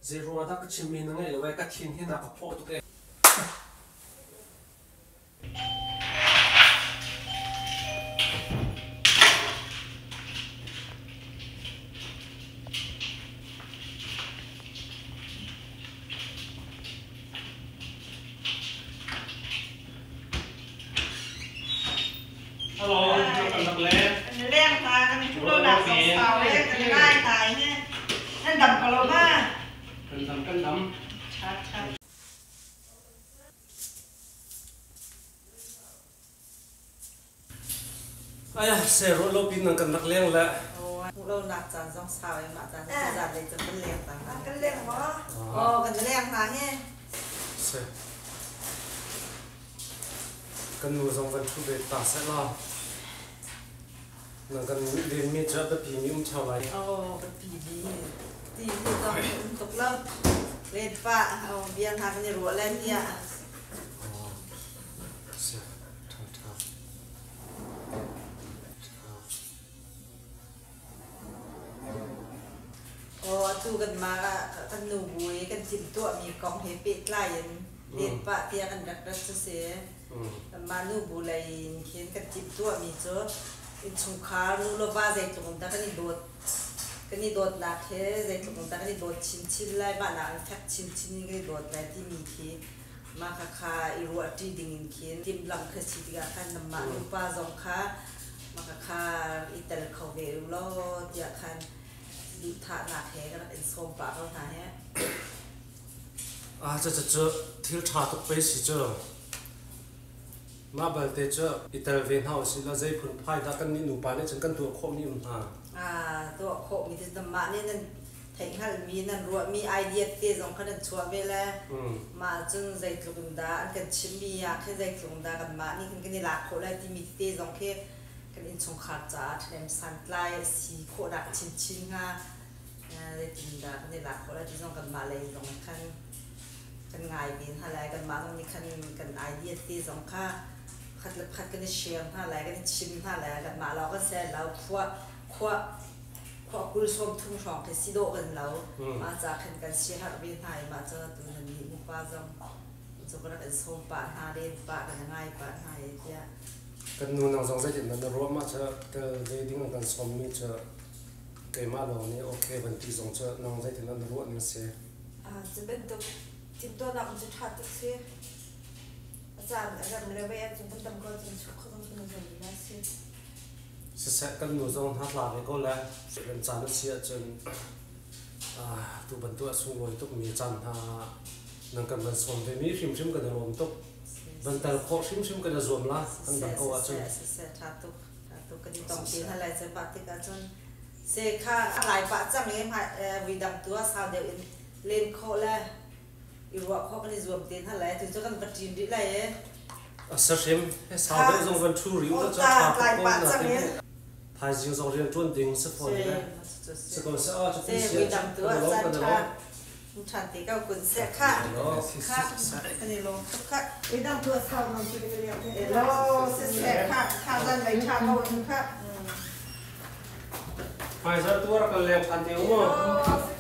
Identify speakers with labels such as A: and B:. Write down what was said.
A: zero ada kecil minangnya lepas kecil ini nak apa tu ke?
B: Halo, makan tak boleh.
C: Len ta kan itu lo dak sawah ya kanได้ตายเนี่ยนั่นดำกะโลมา
B: กันดำ
C: ชัด
A: 哎呀，zero เราปีนังกันนักเลี้ยงแหละ
C: โอ้เราหนักจาน2สาวมาจานจานเลยจะเป็นเลี้ยงต่างๆกันเลี้ยงบ่อ๋อกันเลี้ยงตาเนี่ย
A: ใช่กันหนูสองวันทุเรศตาเสร็จแล้วนั่งกันเรียนมีจับแต่ปีนี้ชาวไร่
C: โอ้เป็นปีดีตีที่ต้องตกเลิกเล่นฟ้าเอาเบียนทางกันรัวเล่นเนี่ย
A: อ๋อใช่ท้า
C: โอ้ตู้กันมากันหนูบุยกันจิ้มตัวมีกองเฮปิดไล่ยันเล่นฟ้าเทียกันดักเสียมาหนูบุเลยเขียนกันจิ้มตัวมีเจออินชุงคาลูโลวาใจตรงตากันนี่โดดหนักเฮ้ใจตรงตากันนี่โดดชิ้นไล่บ้านหลังแทบชิ้นนี่ก็โดดไปที่มีทีมาคาอีรัวที่ดิ่งเขียนทิมหลังคือสิกาคันน้ำมันลูกป้าจงคามาคาอิตาลีเขาเวลโลเดียคันดิท่าหนักเฮ้กันเป็นโซมปากเขาหาเฮ้
A: 这ที่ชาตุกไปสิเจอมาบัลเตเจออิตาลีเฮาสิแล้วใจผลพายถ้ากันนี่หนูปาเนี่ยฉันกันตัวโคมนี่มัน
C: ตัวโคมีที่น้ำมันนี่นั่นถึงขั้นมีนั่นรัวมีไอเดียเตี้ยสองคนนั้นชัวร์ไปแล้วมาจนใจกลุ่มดาอันกันชิมีอยากให้ใจกลุ่มดากันมานี่กันนี่หลักโคแล้วที่มีเตี้ยสองแค่กันอินชงขาดจ้าแถมสันปลายสีโคดักชิ้นฮะใจกลุ่มดากันนี่หลักโคแล้วที่ต้องกันมาเลยสองขั้นกันง่ายบินอะไรกันมาตรงนี้ขั้นกันไอเดียเตี้ยสองข้าคัดกันในเชียงท่าอะไรกันชิมท่าอะไรกันมาเราก็เสร็จแล้วขั้วกุลสมทุ่งช่องเพสิโดกันแล้วมาจากกันเชียร์ฮัตบินไทยมาจากตัวนี้มุกป้าจำจะก็ได้เป็นสมป่าหาเด่นป่ากันง่ายป่าไทยเจ้า
A: กันนูนองสองเส้นนั้นรู้มาจะเรื่องกันสมมีจะเกี่ยมาลงนี่โอเคบันทีสองจะน้องเส้นนั้นรู้นี่เสีย
C: จะเป็นตัวจิตตัวนักจะทัดตัวเสียอาจารย์เลเวลจนตั้งก็จนชุกเขาต้องเป็นคนดีนะสิ
A: เสร็จกันหนูส่งทัดหลังก็แล้วเป็นจานเสียจนตัวบรรทุกสูงเลยต้องมีจานหานั่งกันบรรส่งไปมีชิมกันรวมตุกบรรเทาโคชิมกันรวมละอันดับก็ว่าจน
C: ทัดตุกกันที่ต้องกินอะไรจะปฏิกันจนเสกข้าหลายปะจังเลยวิดัมตัวสาวเดียวเล่นโคแล้วอีรัวเขาก็ได้รวมเต็นท์อะไรถึงจะกันปฏิบัติได้
A: สักเช่นสาวเดียวส่งวันทูริวก็จะทำก็ได้พายจิงส่งเรียนจนดิ่งสักคนนะสักคนสักจะเป็นเสียงตัวจันทรามุชันติก็คุณเสียค่ะอันนี้ลงทุกค่ะ
C: วิดัมตัวสาวน้องที่เรียนโลเสียค่ะข้าวจันใบชาโมนค่ะ
A: พายสักตัวเราก็เลี้ยงกันเดียวมั้ง